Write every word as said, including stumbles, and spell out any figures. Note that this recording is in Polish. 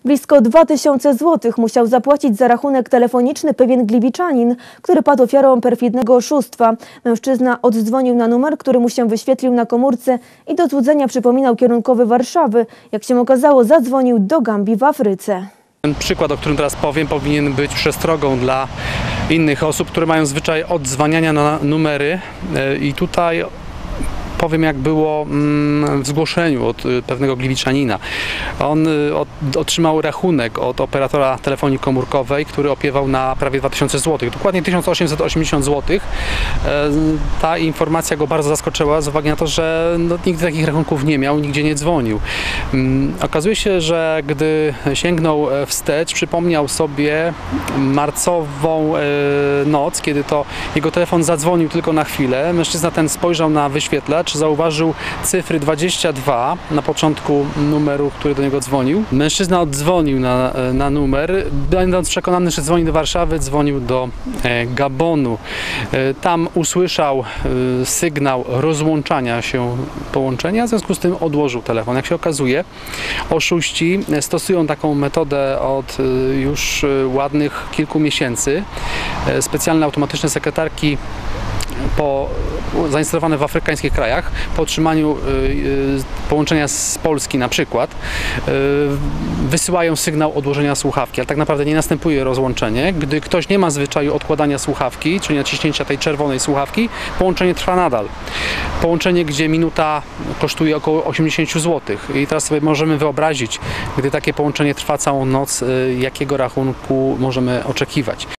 Blisko dwa tysiące złotych musiał zapłacić za rachunek telefoniczny pewien gliwiczanin, który padł ofiarą perfidnego oszustwa. Mężczyzna oddzwonił na numer, który mu się wyświetlił na komórce i do złudzenia przypominał kierunkowy Warszawy. Jak się okazało, zadzwonił do Gambii w Afryce. Ten przykład, o którym teraz powiem, powinien być przestrogą dla innych osób, które mają zwyczaj odzwaniania na numery i tutaj powiem, jak było w zgłoszeniu od pewnego gliwiczanina. On otrzymał rachunek od operatora telefonii komórkowej, który opiewał na prawie dwa tysiące złotych, dokładnie tysiąc osiemset osiemdziesiąt złotych. Ta informacja go bardzo zaskoczyła z uwagi na to, że no, nigdy takich rachunków nie miał, nigdzie nie dzwonił. Okazuje się, że gdy sięgnął wstecz, przypomniał sobie marcową noc, kiedy to jego telefon zadzwonił tylko na chwilę. Mężczyzna ten spojrzał na wyświetlacz, zauważył cyfry dwadzieścia dwa na początku numeru, który do niego dzwonił. Mężczyzna oddzwonił na, na numer, będąc przekonany, że dzwoni do Warszawy, dzwonił do e, Gabonu. E, tam usłyszał e, sygnał rozłączania się połączenia, w związku z tym odłożył telefon. Jak się okazuje, oszuści stosują taką metodę od e, już e, ładnych kilku miesięcy. E, specjalne automatyczne sekretarki po, zainstalowane w afrykańskich krajach, po otrzymaniu y, y, połączenia z Polski na przykład, y, wysyłają sygnał odłożenia słuchawki, ale tak naprawdę nie następuje rozłączenie. Gdy ktoś nie ma zwyczaju odkładania słuchawki, czyli naciśnięcia tej czerwonej słuchawki, połączenie trwa nadal. Połączenie, gdzie minuta kosztuje około osiemdziesiąt złotych i teraz sobie możemy wyobrazić, gdy takie połączenie trwa całą noc, y, jakiego rachunku możemy oczekiwać.